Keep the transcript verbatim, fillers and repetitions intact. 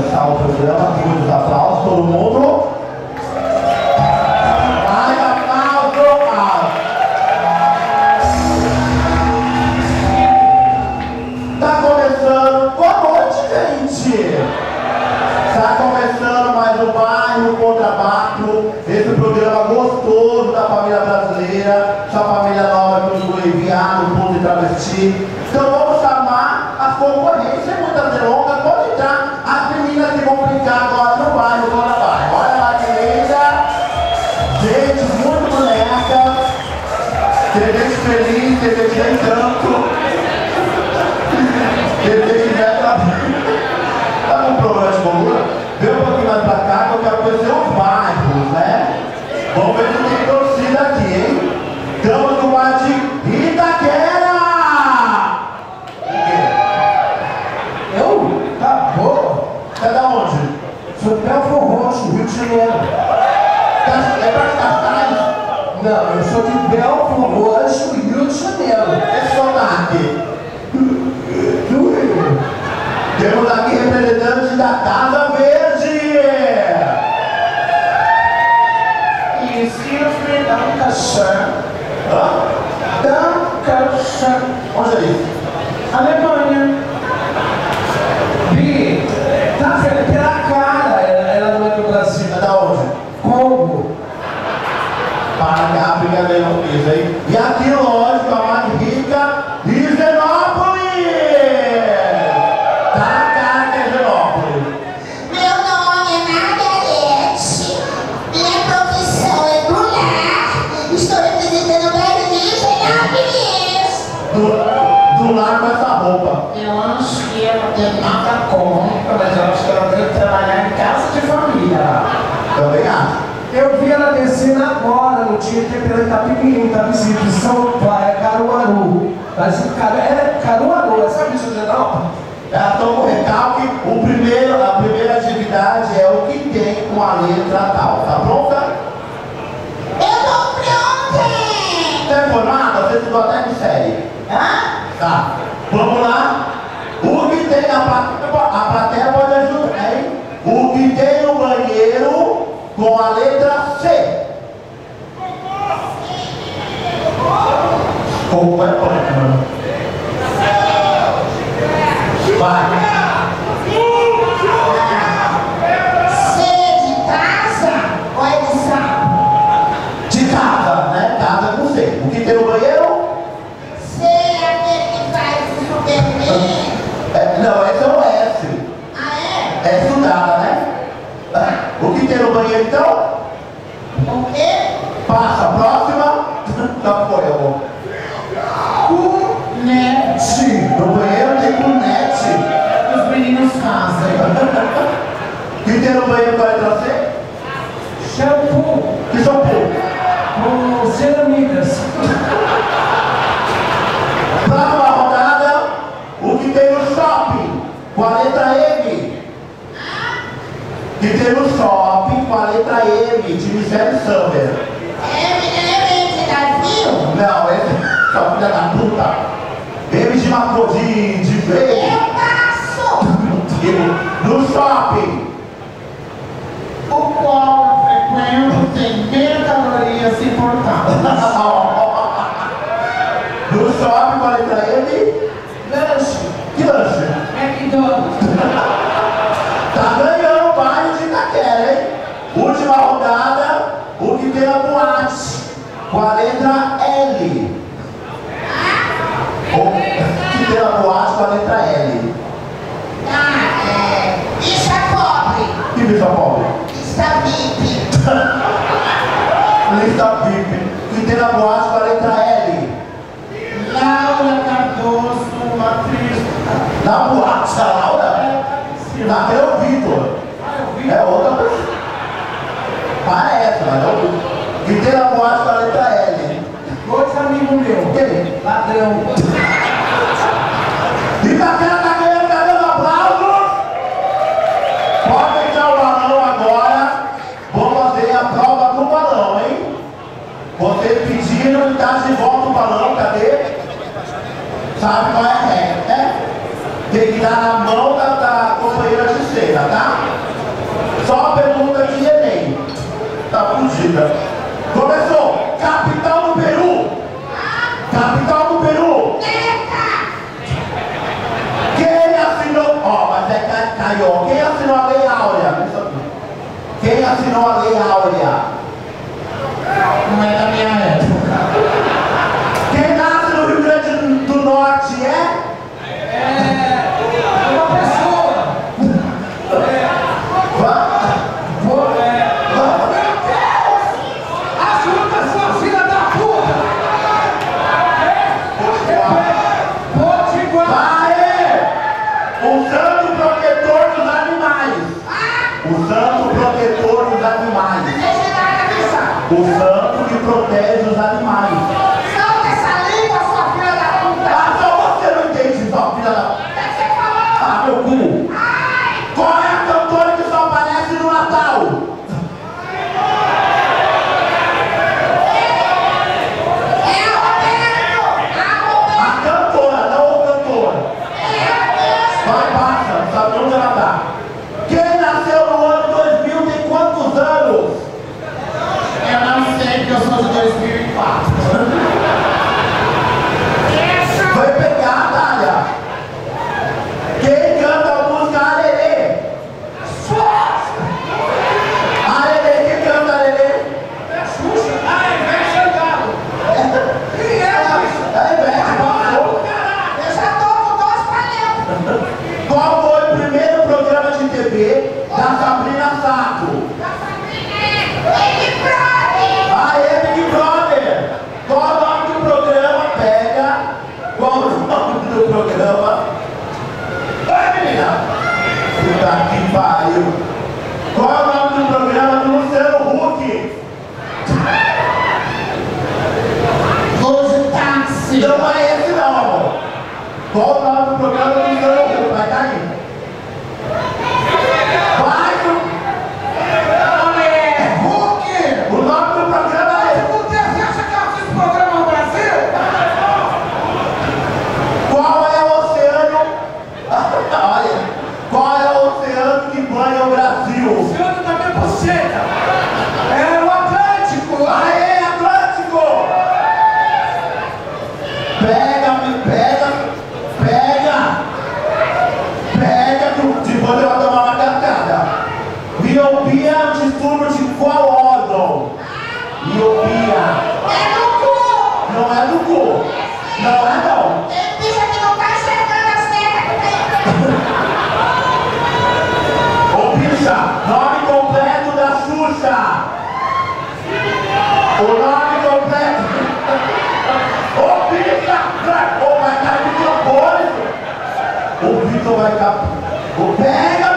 começar o programa, muitos aplausos, todo mundo. Mais aplausos! Tá começando, boa noite, gente! Tá começando mais um Bairro Contra Bairro, esse programa gostoso da família brasileira, sua família nova que nos enviar no ponto de travesti. Então vamos chamar as concorrências, muitas delongas, pode entrar as meninas que vão brincar agora no Bairro Contra Bairro. Olha lá que linda! Gente, muito boneca, tem gente feliz, tem gente nem tanto, tem gente que vai pra tá com problema de coluna? Vem um pouquinho mais pra cá que eu quero conhecer os bairros, né? Vamos ver se tem torcida aqui, hein? Estamos no bairro de Itaquera! Eu? Tá boa. Você é da onde? Sou de Belfort Roxo, Rio de Janeiro. É pra Cascais? Não, eu sou de Belfort Roxo, Rio de Janeiro. Esse sotaque. Do Rio. Temos aqui representantes da Casa Verde. Excuse me, Dankeschön. Hã? Dankeschön. Onde é isso? Alemanha. Bi, tá vendo pela cara, ela não é do Brasil. É da onde? Congo. Para que a África veio no piso, hein? E aqui, lógico, a mais rica, Higienópolis! Tá na cara que é Higienópolis. Meu nome é Margarete, minha profissão é do lar, estou representando o Brasil de Higienópolis. Do, do lar com essa roupa. Eu acho que ela não tem nada contra, mas eu acho que ela deve trabalhar em casa de família. Também acho. Eu vi ela descendo agora, no dia que pela Itapirim, tá visível, São Paulo, é Caruaru. Mas Caru, é Caruaru, sabe isso, Geraldo? Ela toma o recalque, o primeiro, a primeira atividade é o que tem com a letra tal. Tá pronta? Eu tô pronta! Você é formada? Você estudou até que série? Hã? Tá. Vamos lá. O que tem na plateia, a plateia pode ajudar, hein? O que tem no banheiro com a letra C. Como é pronto? Vai. C de casa ou é de sapo? De casa, né? Casa com C. O que tem no banheiro? C é aquele que faz o superman. É, não, esse é o S. Ah, é? É estudada, né? O que tem no banheiro então? O quê? Passa, próxima. Já foi, amor. Cunete. No banheiro tem cunete. Os meninos fazem. O que tem no banheiro com a letra C? Shampoo. Que shampoo? Com ceramidas. Próxima rodada. O que tem no shopping com a letra M? Que tem no shopping com a letra M de Michelle Summer. M, M de Brasil? Não, esse é sua filha da puta. M de Macô, de, de veio. Eu passo! No shopping. O qual frequento tem menos calorias importantes. No shopping com a letra M. Lanche. Que lanche? McDonald's. Tá ganhando o bairro de Itaquera, hein? Última rodada, o que tem na boate, com a letra L. O que tem na boate com a letra L. Ah, é. Bicha pobre. Que bicha pobre? Está V I P. Lista V I P. O que tem na boate com a letra L. Laura Cardoso, atriz. Na boate da Laura? Naquele é o Vitor. É outra pessoa. Parece, mas é o Vitor. O que tem na boate com a letra L. Dois amigos meus. Quem? Ladrão. Itaquera tá ganhando, cadê os aplausos? Pode entrar o balão agora. Vamos fazer a prova do balão, hein? Vocês pediram e tá de volta o balão, cadê? Sabe qual é a regra, né? Tem que dar na mão da, da companheira de cena, tá? Quem assinou a Lei Áurea? Não é da minha época. Quem nasce no Rio Grande do Norte é? É uma pessoa. É. Vou, é. Meu Deus! Ajuda sua filha da puta! Potiguar! Aê! O santo protetor dos animais. O santo protetor dos animais. O santo que protege os animais. Solta essa língua, sua filha da puta! Ah, só você não entende, só filha da... O que você falou? Ah, meu cu! Ai! Qual é a cantora que só aparece no Natal? É o Roberto! A Roberto! A cantora, não o cantor. Vai, passa, não sabe onde ela tá. Quem nasceu no ano dois mil tem quantos anos? Eu não sei porque eu sou de dois mil e quatro. Vai pegar, Dália. Quem canta a música Arerê? Arerê, quem canta Arerê? É Xuxa? Ah, é Ivete Sangalo. Quem é isso? É Ivete, passou. Eu já tô com dois palhetas! Qual foi o primeiro programa de T V da Sabrina Sato? Big Brother! Aê, Big Brother! Qual o nome do programa? Pega. Qual o nome do programa? Oi, menina! Puta que pariu! Qual é o nome do programa do Luciano Huck? Vou de táxi. Não é esse não, amor. Qual o nome do programa do Luciano Huck? Vai cair. Vai! Hulk! O nome do programa é... Você acha que eu assisto programa no Brasil? Qual é o oceano? Olha, qual é o oceano que banha o Brasil? O senhor da minha buceta. É o Atlântico. Aê, Atlântico! Pega, me pega, pega, pega, que depois eu vou tomar uma cartada. Miopia é um distúrbio de qual órgão? Miopia. É no cu! Não é do cu. Não é não. Tem bicha que não tá enxergando a seta que tem. Ô bicha, nome completo da Xuxa. O nome completo. Ô bicha, vai, ô, vai cair no microfone. O Vitor vai cair. Ô, pega,